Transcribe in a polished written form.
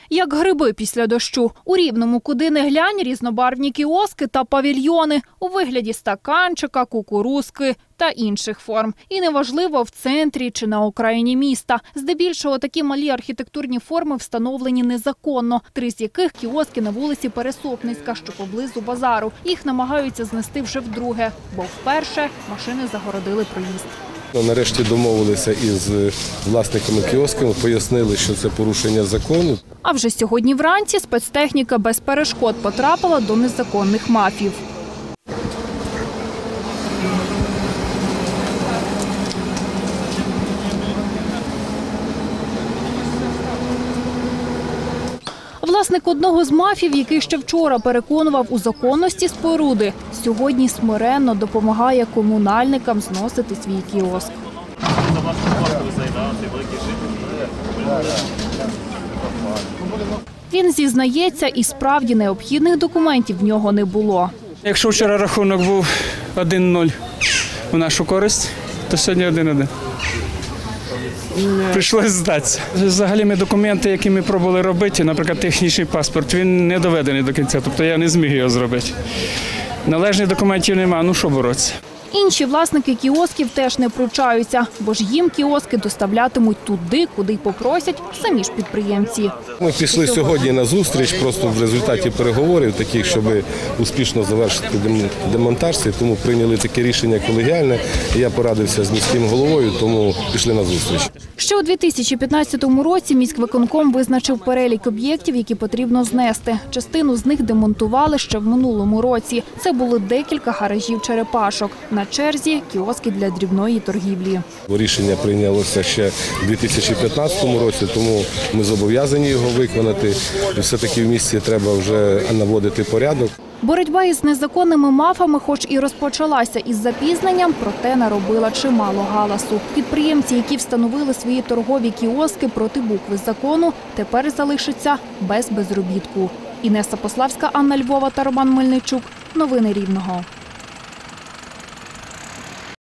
Як гриби після дощу. У Рівному, куди не глянь, різнобарвні кіоски та павільйони у вигляді стаканчика, кукурузки та інших форм. І неважливо, в центрі чи на окраїні міста. Здебільшого такі малі архітектурні форми встановлені незаконно, 3 з яких кіоски на вулиці Пересопницька, що поблизу базару. Їх намагаються знести вже вдруге, бо вперше машини загородили проїзд. Нарешті домовилися із власниками кіосками, пояснили, що це порушення закону. А вже сьогодні вранці спецтехніка без перешкод потрапила до незаконних мафів. Власник одного з мафів, який ще вчора переконував у законності споруди, сьогодні смиренно допомагає комунальникам зносити свій кіоск. Він зізнається, і справді необхідних документів в нього не було. Якщо вчора рахунок був 1-0 у нашу користь, то сьогодні 1-1. Прийшлося здатися. Взагалі ми документи, які ми пробували робити, наприклад, технічний паспорт, він не доведений до кінця, тобто я не зміг його зробити. Належних документів немає, ну що боротися. Інші власники кіосків теж не пручаються, бо ж їм кіоски доставлятимуть туди, куди й попросять самі ж підприємці. Ми пішли сьогодні на зустріч, просто в результаті переговорів таких, щоб успішно завершити демонтаж, тому прийняли таке рішення колегіальне. Я порадився з міським головою, тому пішли на зустріч. Ще у 2015 році міськвиконком визначив перелік об'єктів, які потрібно знести. Частину з них демонтували ще в минулому році. Це були декілька гаражів черепашок. На черзі – кіоски для дрібної торгівлі. Рішення прийнялося ще в 2015 році, тому ми зобов'язані його виконати. І все-таки в місті треба вже наводити порядок. Боротьба із незаконними мафами хоч і розпочалася із запізненням, проте наробила чимало галасу. Підприємці, які встановили свої торгові кіоски проти букви закону, тепер залишаться без безробітку. Інеса Пославська, Анна Львова та Роман Мельничук. Новини Рівного.